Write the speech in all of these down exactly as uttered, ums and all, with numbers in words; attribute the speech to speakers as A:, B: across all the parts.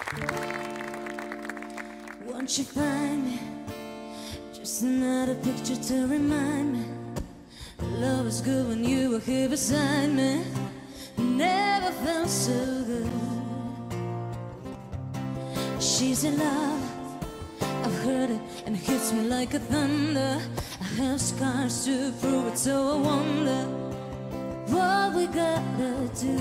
A: Won't you find me? Just another picture to remind me love is good when you were here beside me. Never felt so good. She's in love, I've heard it and it hits me like a thunder. I have scars to prove it, so I wonder what we gotta do.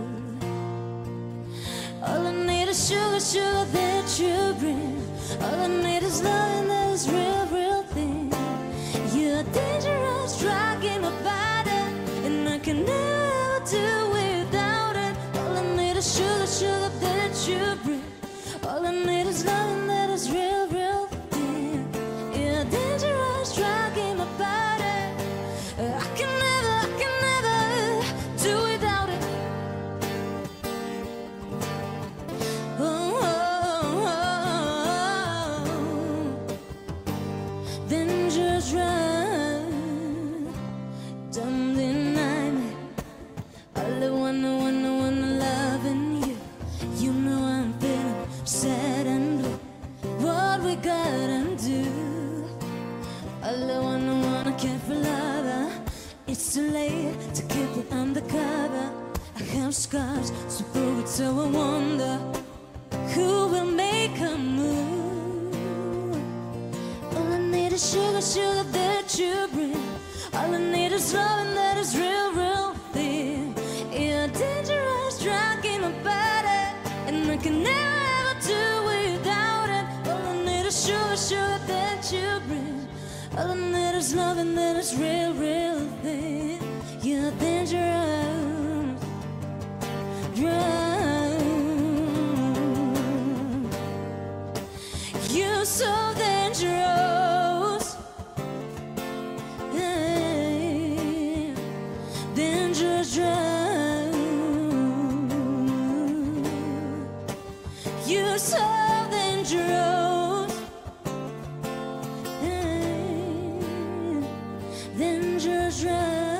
A: All I need is sugar, sugar that you bring. All I need is love and that is real, real thing. You're dangerous, drug in my body, and I can never do without it. All I need is sugar, sugar that you bring. All I need is love and that is real, real thing. You're dangerous, drug in my body. I can never, I can never do without it. Oh, oh, oh, oh. Dangerous drug, don't deny me. All I wanna, wanna, wanna loving you. You know I'm feeling sad and blue. What we gotta do? All I wanna, wanna care for lover. It's too late to keep it undercover. I have scars, so prove it, so I wonder who will make a move. All I need is sugar, sugar that you bring. All I need is love and that is real, real thing. You're a dangerous drug in my body, and I can never ever do without it. All I need is sugar, sugar that you bring. All I need is love and that is real, real thing. You're dangerous drug. You're so dangerous. Hey, dangerous drug. You're so dangerous. Hey, dangerous drug.